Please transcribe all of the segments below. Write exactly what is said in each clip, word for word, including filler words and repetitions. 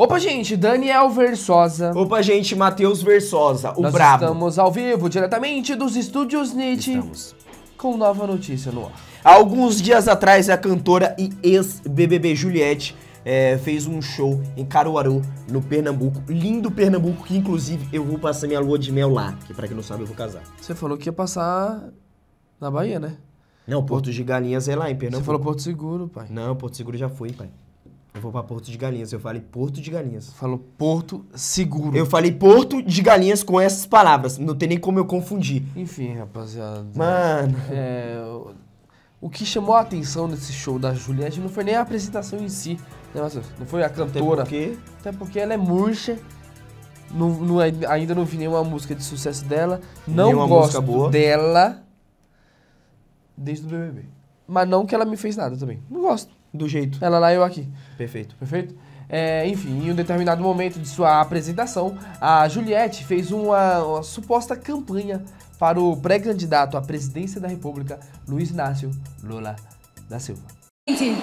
Opa, gente, Daniel Versosa. Opa, gente, Matheus Versosa, o Nós brabo. estamos ao vivo, diretamente dos estúdios Nietzsche, Estamos. com nova notícia no ar. Há alguns dias atrás, a cantora e ex-B B B Juliette é, fez um show em Caruaru, no Pernambuco. Lindo Pernambuco, que inclusive eu vou passar minha lua de mel lá, que pra quem não sabe eu vou casar. Você falou que ia passar na Bahia, né? Não, Porto de Galinhas é lá em Pernambuco. Você falou Porto Seguro, pai. Não, Porto Seguro já foi, pai. Eu vou pra Porto de Galinhas, eu falei Porto de Galinhas. Falou Porto Seguro. Eu falei Porto de Galinhas com essas palavras, não tem nem como eu confundir. Enfim, rapaziada. Mano... É, o que chamou a atenção nesse show da Juliette não foi nem a apresentação em si, né, Matheus? Não foi a cantora. Até porque... Até porque ela é murcha. Não, não, ainda não vi nenhuma música de sucesso dela. Não nenhuma gosto música boa dela desde o B B B. Mas não que ela me fez nada também. Não gosto. Do jeito. Ela lá, eu aqui. Perfeito. Perfeito? É, enfim, em um determinado momento de sua apresentação, a Juliette fez uma, uma suposta campanha para o pré-candidato à presidência da República, Luiz Inácio Lula da Silva. Gente,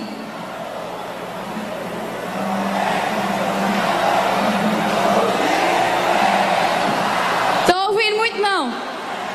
tô ouvindo muito não.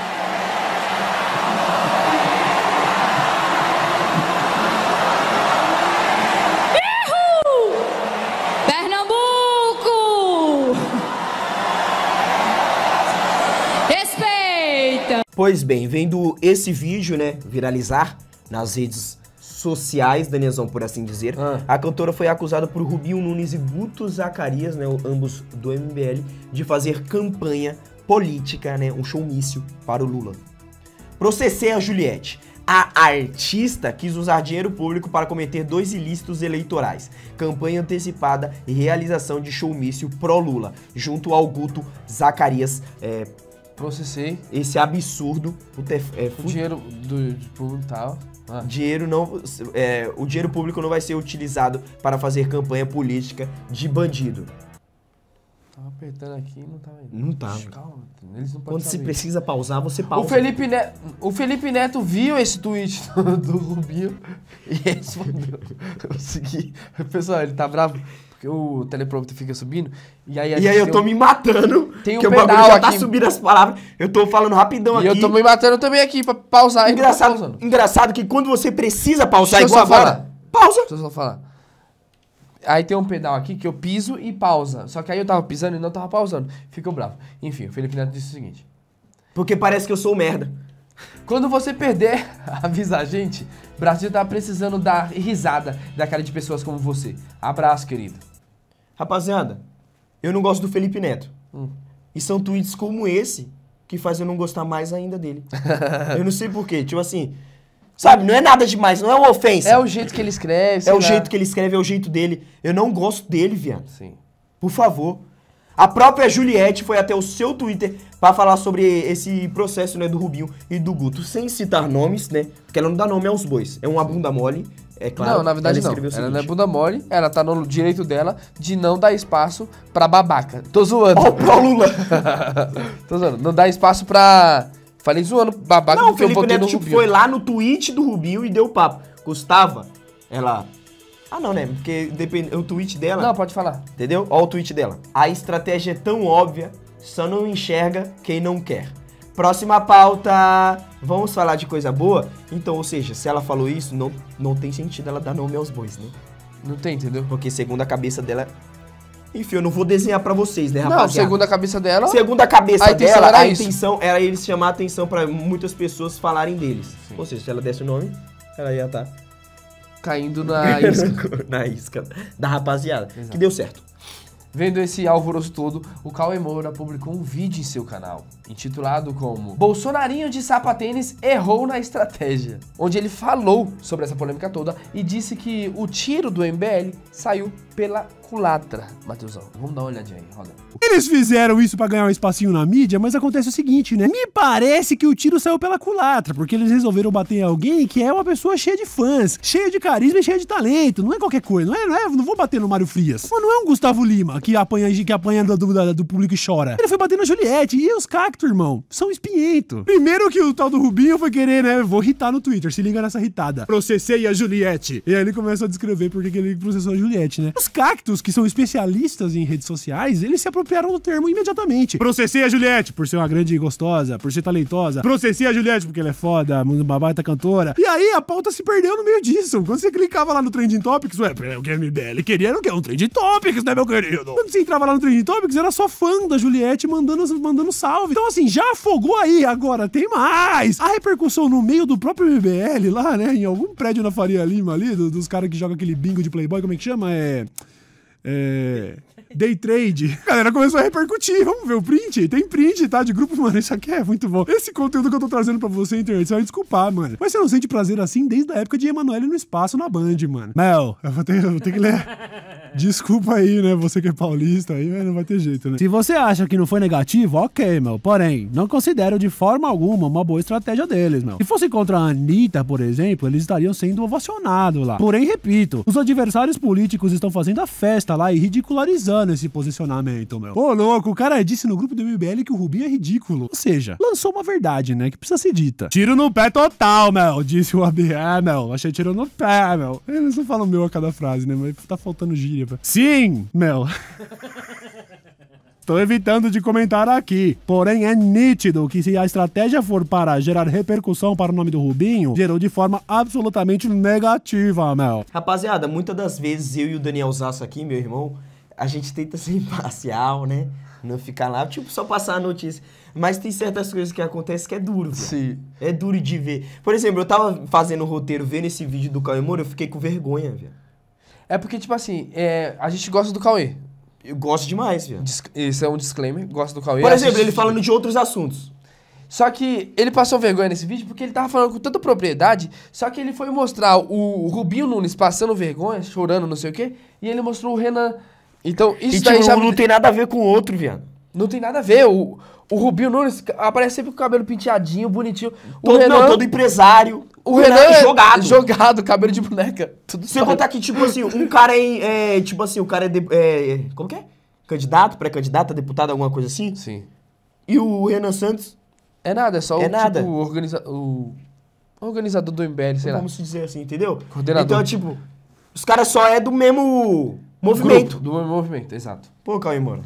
Pois bem, vendo esse vídeo, né, viralizar nas redes sociais, Danielzão, por assim dizer, ah. a cantora foi acusada por Rubinho Nunes e Guto Zacarias, né, ambos do M B L, de fazer campanha política, né, um showmício para o Lula. Processei a Juliette. A artista quis usar dinheiro público para cometer dois ilícitos eleitorais, campanha antecipada e realização de showmício pró-Lula, junto ao Guto Zacarias, é, processei. Esse absurdo. É, é, o dinheiro do público e tal. Ah. Dinheiro não, é, o dinheiro público não vai ser utilizado para fazer campanha política de bandido. Tava apertando aqui e não tava indo. Não tava. Calma, eles não podem Quando saber. se precisa pausar, você pausa. O Felipe Neto, o Felipe Neto viu esse tweet do, do Rubinho e respondeu o seguinte. Pessoal, ele tá bravo. O teleprompter fica subindo, e aí a E aí eu tô um... me matando, tem um que o pedal bagulho já aqui. tá subindo as palavras, eu tô falando rapidão e aqui. E eu tô me matando também aqui pra pausar. Engraçado, engraçado que quando você precisa pausar Deixa igual agora, falar. pausa. Deixa eu só falar. Aí tem um pedal aqui que eu piso e pausa, só que aí eu tava pisando e não tava pausando, ficou bravo. Enfim, o Felipe Neto disse o seguinte. Porque parece que eu sou merda. Quando você perder, avisa a gente, o Brasil tá precisando dar risada da cara de pessoas como você. Abraço, querido. Rapaziada, eu não gosto do Felipe Neto. Hum. E são tweets como esse que faz eu não gostar mais ainda dele. Eu não sei porquê. Tipo assim, sabe, não é nada demais, não é uma ofensa. É o jeito que ele escreve. É o lá. jeito que ele escreve, é o jeito dele. Eu não gosto dele, viado. Sim. Por favor. A própria Juliette foi até o seu Twitter pra falar sobre esse processo, né, do Rubinho e do Guto, sem citar nomes, né? Porque ela não dá nome aos bois. É uma bunda mole. É claro, não, na verdade ela não. O ela não é bunda mole, ela tá no direito dela de não dar espaço pra babaca. Tô zoando. Ó, pro Lula. Tô zoando. Não dá espaço pra... Falei zoando, babaca, não, porque o Felipe eu botei Neto, no tipo, Rubinho. foi lá no tweet do Rubinho e deu papo. Gustava, ela... Ah, não, né? Porque depende, o tweet dela... Não, pode falar. Entendeu? Ó o tweet dela. A estratégia é tão óbvia, só não enxerga quem não quer. Próxima pauta, vamos falar de coisa boa? Então, ou seja, se ela falou isso, não, não tem sentido ela dar nome aos bois, né? Não tem, entendeu? Porque segundo a cabeça dela... Enfim, eu não vou desenhar pra vocês, né, rapaziada? Não, segundo a cabeça dela... Segundo a cabeça a intenção dela, era a isso. intenção era eles chamar a atenção pra muitas pessoas falarem deles. Sim. Ou seja, se ela desse o nome, ela ia estar... Caindo na isca. na isca da rapaziada. Exato. Que deu certo. Vendo esse alvoroço todo, o Cauê Moura publicou um vídeo em seu canal, intitulado como Bolsonarinho de sapatênis errou na estratégia, onde ele falou sobre essa polêmica toda e disse que o tiro do M B L saiu pela culatra. Matheusão, vamos dar uma olhadinha aí, roda. Eles fizeram isso pra ganhar um espacinho na mídia, mas acontece o seguinte, né? Me parece que o tiro saiu pela culatra, porque eles resolveram bater em alguém que é uma pessoa cheia de fãs, cheia de carisma e cheia de talento. Não é qualquer coisa, não é, não é, não vou bater no Mário Frias. Mas não é um Gustavo Lima que apanha, que apanha do, do, do público e chora. Ele foi bater na Juliette e os cactos, irmão, são espinhento. Primeiro que o tal do Rubinho foi querer, né? Vou irritar no Twitter, se liga nessa irritada. Processei a Juliette. E aí ele começa a descrever por que ele processou a Juliette, né? Os cactos, que são especialistas em redes sociais, eles se apropriaram do termo imediatamente. Processei a Juliette por ser uma grande e gostosa, por ser talentosa. Processei a Juliette porque ela é foda, uma baita cantora. E aí a pauta se perdeu no meio disso. Quando você clicava lá no Trending Topics, ué, o que a M B L queria era o quê? Um Trending Topics, né, meu querido? Quando você entrava lá no Trending Topics, era só fã da Juliette mandando, mandando salve. Então assim, já afogou aí, agora tem mais. A repercussão no meio do próprio M B L lá, né, em algum prédio na Faria Lima ali, do, dos caras que jogam aquele bingo de Playboy, como é que chama? É... É... Day trade. A galera começou a repercutir. Vamos ver o print? Tem print, tá? De grupo, mano. Isso aqui é muito bom. Esse conteúdo que eu tô trazendo pra você, internet, você vai desculpar, mano. Mas você não sente prazer assim desde a época de Emanuele no espaço na Band, mano. Mel, eu vou ter, eu vou ter que ler. Desculpa aí, né? Você que é paulista aí, mas não vai ter jeito, né? Se você acha que não foi negativo, ok, Mel. Porém, não considero de forma alguma uma boa estratégia deles, Mel. Se fosse contra a Anitta, por exemplo, eles estariam sendo ovacionados lá. Porém, repito, os adversários políticos estão fazendo a festa lá e ridicularizando esse posicionamento, meu. Ô, louco, o cara disse no grupo do M B L que o Rubinho é ridículo. Ou seja, lançou uma verdade, né, que precisa ser dita. Tiro no pé total, meu, disse o A B. É, meu, achei tiro no pé, meu. Eles não falam meu a cada frase, né, mas tá faltando gíria. Pra... Sim, meu. Tô evitando de comentar aqui, porém é nítido que se a estratégia for para gerar repercussão para o nome do Rubinho, gerou de forma absolutamente negativa, meu. Rapaziada, muitas das vezes eu e o Daniel Zasso aqui, meu irmão, a gente tenta ser imparcial, né? Não ficar lá, tipo, só passar a notícia. Mas tem certas coisas que acontecem que é duro, velho. Sim. É duro de ver. Por exemplo, eu tava fazendo o roteiro, vendo esse vídeo do Cauê Moura, eu fiquei com vergonha, velho. É porque, tipo assim, é, a gente gosta do Cauê. Eu gosto demais, velho. Isso é um disclaimer, gosto do Cauê. Por exemplo, ele assiste... falando de outros assuntos. Só que ele passou vergonha nesse vídeo porque ele tava falando com tanta propriedade, só que ele foi mostrar o Rubinho Nunes passando vergonha, chorando, não sei o quê, e ele mostrou o Renan. Então, isso e, daí tipo, já... não tem nada a ver com o outro, viado. Não tem nada a ver. O, o Rubinho Nunes aparece sempre com o cabelo penteadinho, bonitinho. O Todo, Renan... não, todo empresário. O Renan é jogado. Jogado, cabelo de boneca. Tudo Você contar que, tipo assim, um cara é, é tipo assim, o cara é, de, é... Como que é? Candidato, pré-candidato, a deputado, alguma coisa assim? Sim. E o Renan Santos? É nada, é só é o, nada. Tipo, organiza, o organizador do M B L, sei lá. Vamos dizer assim, entendeu? Coordenador. Então, tipo, os caras só é do mesmo movimento. Grupo, do mesmo movimento, exato. Pô, Cauê Moura.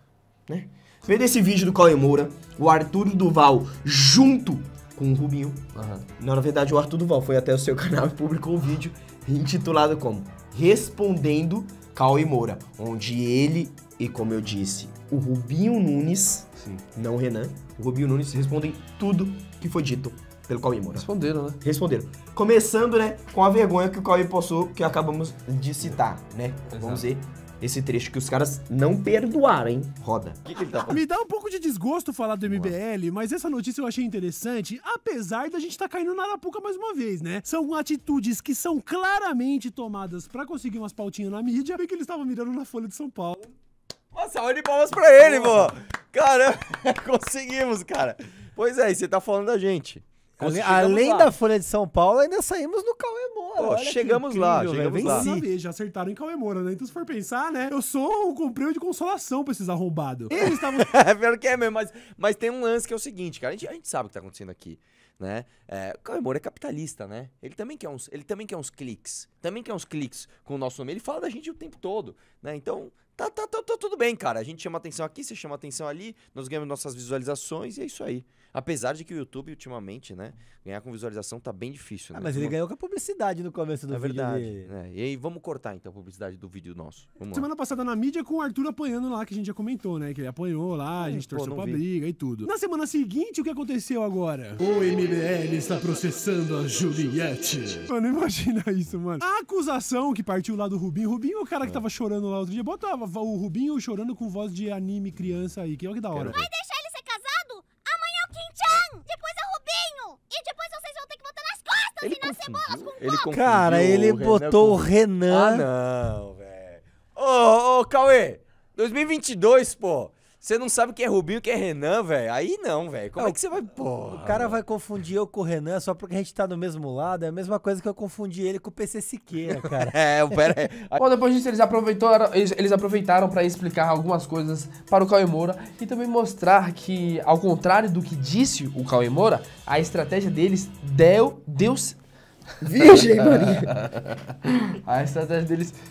Né? Vendo esse vídeo do Cauê Moura, o Arthur Duval junto com o Rubinho. Uhum. Não, na verdade, o Arthur Duval foi até o seu canal e publicou um vídeo intitulado como Respondendo Cauê Moura, onde ele e, como eu disse, o Rubinho Nunes, sim, não o Renan, o Rubinho Nunes respondem tudo que foi dito pelo Cauê Moura. Responderam, né? Responderam. Começando, né, com a vergonha que o Cauê passou, que acabamos de citar, né? Exato. Vamos ver esse trecho que os caras não perdoaram, hein? Roda. Que que ele tá Me dá um pouco de desgosto falar do M B L, mas essa notícia eu achei interessante, apesar da gente estar tá caindo na arapuca mais uma vez, né? São atitudes que são claramente tomadas pra conseguir umas pautinhas na mídia, bem que eles estavam mirando na Folha de São Paulo. Uma salva de palmas pra ele, pô! Caramba, conseguimos, cara. Pois é, e você tá falando da gente. Além, além da Folha de São Paulo, ainda saímos no Cauê Moura. Pô, chegamos incrível, lá, véio. chegamos lá. Uma vez, já acertaram em Cauê Moura, né? Então se for pensar, né? Eu sou um compleio de consolação pra esses arrombados. Eles estavam... É pior que é mesmo, mas, mas tem um lance que é o seguinte, cara. A gente, a gente sabe o que tá acontecendo aqui, né? É, o Cauê Moura é capitalista, né? Ele também quer uns, ele também quer uns cliques. Também quer uns cliques com o nosso nome. Ele fala da gente o tempo todo, né? Então... Tá, tá, tá, tá tudo bem, cara. A gente chama atenção aqui, você chama atenção ali, nós ganhamos nossas visualizações e é isso aí. Apesar de que o YouTube, ultimamente, né, ganhar com visualização tá bem difícil, ah, né? Mas ele ganhou com a publicidade no começo do é vídeo verdade, dele. né? E aí, vamos cortar, então, a publicidade do vídeo nosso. Vamos Semana lá. passada na mídia com o Arthur apanhando lá, que a gente já comentou, né? Que ele apanhou lá, a gente Pô, torceu pra vi. briga e tudo. Na semana seguinte, o que aconteceu agora? O M B L está processando a Juliette. Mano, imagina isso, mano. A acusação que partiu lá do Rubinho. Rubinho é o cara que tava chorando lá outro dia. Botava o Rubinho chorando com voz de anime criança aí, que olha que da hora. Vai deixar ele ser casado? Amanhã é o Kim-chan, depois é o Rubinho. E depois vocês vão ter que botar nas costas Ele e nas confundiu, cebolas com ele coco. confundiu Cara, ele o Renan botou com- o Renan. Ah, não, velho. Ô, ô, Cauê, dois mil e vinte e dois, pô. Você não sabe quem é Rubinho e quem é Renan, velho? Aí não, velho. Como Não, é que você vai... Porra, O cara mano. vai confundir eu com o Renan só porque a gente tá do mesmo lado. É a mesma coisa que eu confundi ele com o P C Siqueira, cara. É, pera aí. Bom, depois disso eles aproveitaram, eles, eles aproveitaram para explicar algumas coisas para o Cauê Moura e também mostrar que, ao contrário do que disse o Cauê Moura, a estratégia deles deu... Deus... Virgem, Maria. A estratégia deles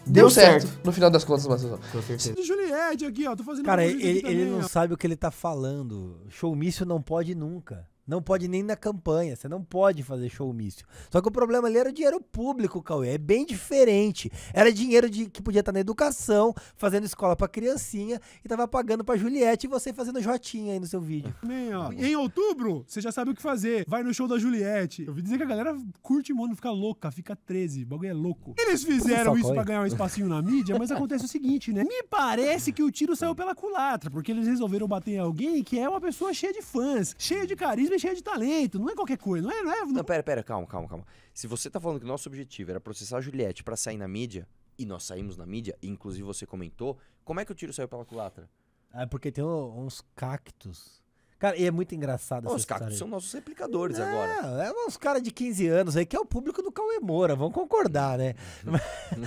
Deu certo. No final das contas, mas... Com certeza. De Juliette aqui, ó. Tô fazendo Cara, uma coisa ele, aqui também, ele não ó. sabe o que ele tá falando. Showmício não pode nunca. Não pode nem na campanha, você não pode fazer showmício. Só que o problema ali era o dinheiro público, Cauê, é bem diferente. Era dinheiro de, que podia estar na educação, fazendo escola pra criancinha, e tava pagando pra Juliette e você fazendo jotinha aí no seu vídeo. Também, ó. Em outubro, você já sabe o que fazer. Vai no show da Juliette. Eu ouvi dizer que a galera curte, mano, fica louca, fica treze. O bagulho é louco. Eles fizeram isso pra ganhar um espacinho na mídia, mas acontece o seguinte, né? Me parece que o tiro saiu pela culatra, porque eles resolveram bater em alguém que é uma pessoa cheia de fãs, cheia de carisma, cheia de talento, não é qualquer coisa, não é? Não, é, não... Não, pera, pera, calma, calma, calma. Se você tá falando que o nosso objetivo era processar a Juliette pra sair na mídia, e nós saímos na mídia, e inclusive você comentou, como é que o tiro saiu pela culatra? É porque tem um- uns cactos. Cara, e é muito engraçado essa Os história cactos aí. são nossos replicadores agora. É, é uns caras de quinze anos aí, que é o público do Cauê Moura, vamos concordar, né? mas,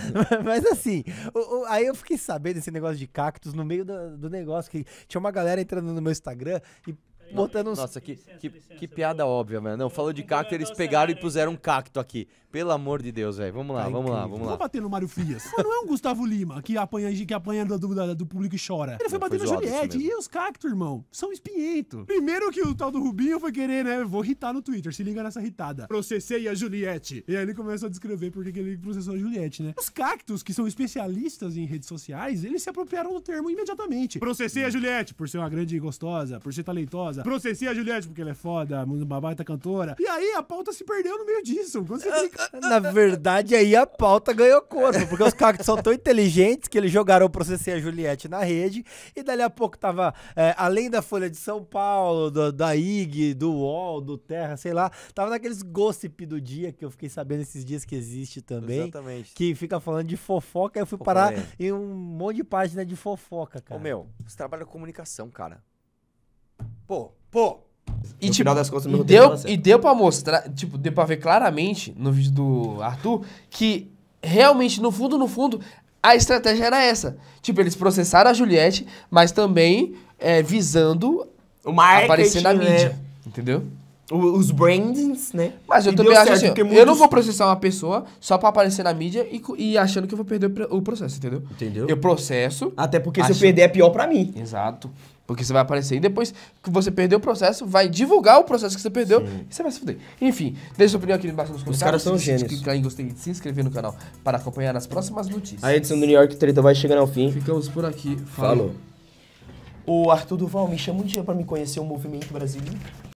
mas assim, o- o- aí eu fiquei sabendo desse negócio de cactos no meio do, do negócio, que tinha uma galera entrando no meu Instagram e botando uns... Nossa, que, que, que piada óbvia, mano. Não, falou de cacto, eles pegaram e puseram um cacto aqui. Pelo amor de Deus, velho. Vamos lá, Tá vamos lá, incrível. vamos Vou lá. bater no Mário Frias. Mas não é um Gustavo Lima que apanha, que apanha do, do, do público e chora. Ele foi Não, bater foi na zoado isso Juliette. mesmo. E os cactos, irmão, são espinhento. Primeiro que o tal do Rubinho foi querer, né? Vou irritar no Twitter. Se liga nessa irritada. Processei a Juliette. E aí ele começa a descrever por que que ele processou a Juliette, né? Os cactos, que são especialistas em redes sociais, eles se apropriaram do termo imediatamente. Processei a Juliette por ser uma grande gostosa, por ser talentosa. Processei a Juliette porque ela é foda, uma baita cantora. E aí a pauta se perdeu no meio disso. Quando você clica... Na verdade, aí a pauta ganhou corpo, porque os cactos são tão inteligentes que eles jogaram o Processei a Juliette na rede, e dali a pouco tava, é, além da Folha de São Paulo, do- da I G, do U O L, do Terra, sei lá, tava naqueles gossip do dia, que eu fiquei sabendo esses dias que existe também, Exatamente. que fica falando de fofoca, aí eu fui Fofoca, parar é. em um monte de página de fofoca, cara. Ô, meu, você trabalha com comunicação, cara. Pô, pô. E, No tipo, final das contas, meu e roteiro deu, tava certo. e deu pra mostrar, tipo, deu pra ver claramente no vídeo do Arthur que realmente, no fundo, no fundo, a estratégia era essa. Tipo, eles processaram a Juliette, mas também é, visando O marketing, aparecer na né? mídia. Entendeu? O- Os brandings, né? Mas eu E também deu acho certo, assim, porque eu muitos- não vou processar uma pessoa só pra aparecer na mídia e, co- e achando que eu vou perder o pro- o processo, entendeu? Entendeu? Eu processo. Até porque se acho- eu perder é pior pra mim. Exato. Porque você vai aparecer e depois que você perder o processo, vai divulgar o processo que você perdeu e você vai se fuder. Enfim, deixa sua opinião aqui embaixo nos comentários. caras são Não esqueça de gênios. clicar em gostei e se inscrever no canal para acompanhar as próximas notícias. A edição do New York Treta vai chegando ao fim. Ficamos por aqui. Falou. O Arthur Duval me chama um dia pra me conhecer o Movimento Brasileiro.